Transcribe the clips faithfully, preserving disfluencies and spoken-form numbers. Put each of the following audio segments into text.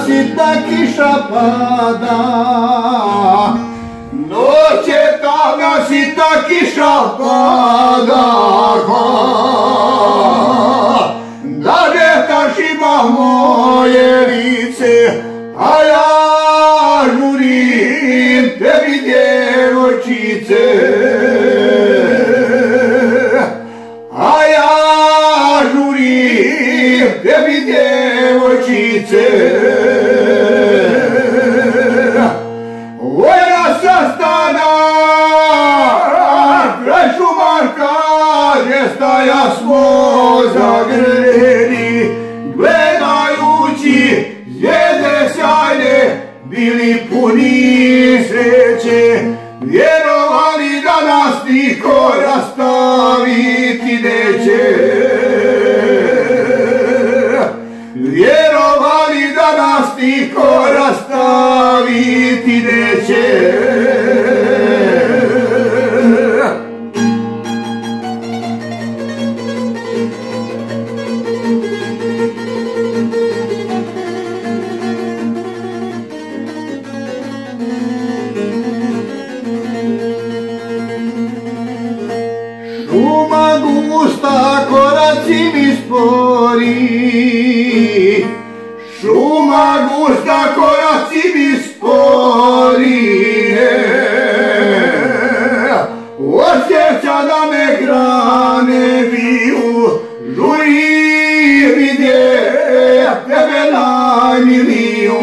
sitna kiša pada, noć je tamna, sitna kiša pada, da žetaš ima moje lice, a ja žurim tebi djevojčice, a ja žurim tebi djevojčice. Vojna sastana kraj šumarka, gdje staja smo zagrljeni, gledajući zvijezde sjajne, bili puni sreće, vjerovali da nas niko rastaviti neće, vjerovali da nas niko rastaviti neće. Šuma gusta, koraci mi spori, šuma gusta, koraci mi spori, osjeća da me grane viju, žuri vidje tebe najmiliju,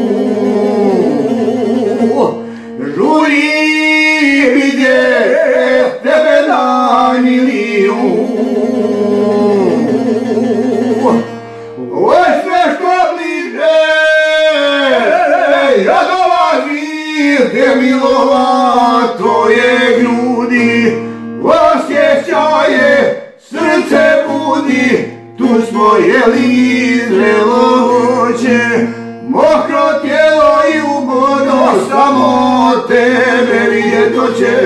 žuri vidje tebe najmiliju. Oj, sve što bliže, ja dolazim te milovato je grudi, osjećaje srce budi, tu smo jeli zrelo voće, mokro tijelo i ugodno, samo tebe vidjet hoće.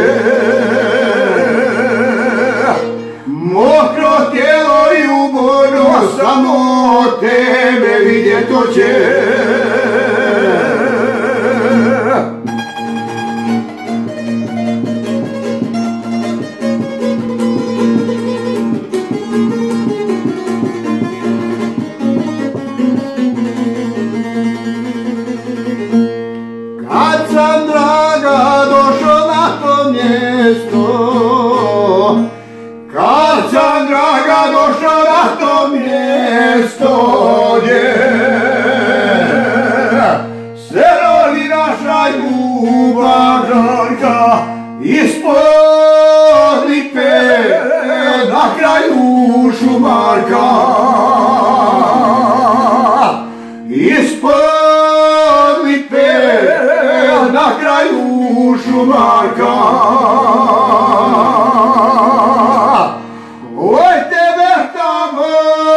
Mokro tijelo i ugodno, samo tebe vidjet hoće. Kad sam, draga, došao na to mjesto, kad sam, draga, došao na to mjesto, gdje se rodi naša ljubav žarka, ispod lipe na kraju šumarka, ispod lipe na kraju šumarka. Oj, tebe tamo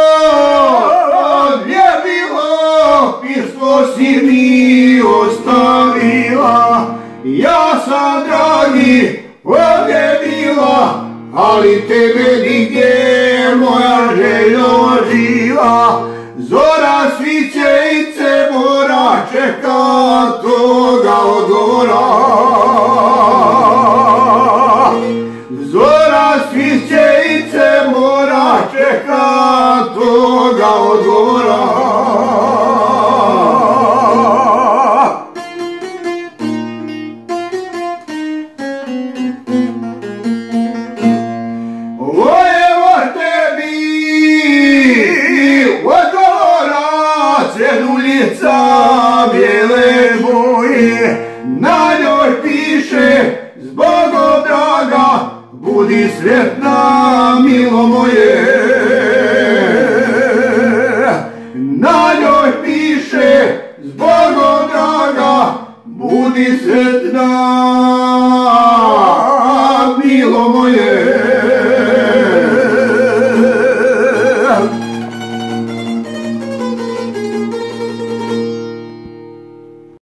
gdje bilo, pismo si mi ostavila, ja sam, dragi, ovdje bila, ali tebe nigdje moja želja živa. Zora sviće i ce mora, čeka toga odgovora. Zora sviće i ce mora, čeka toga odgovora.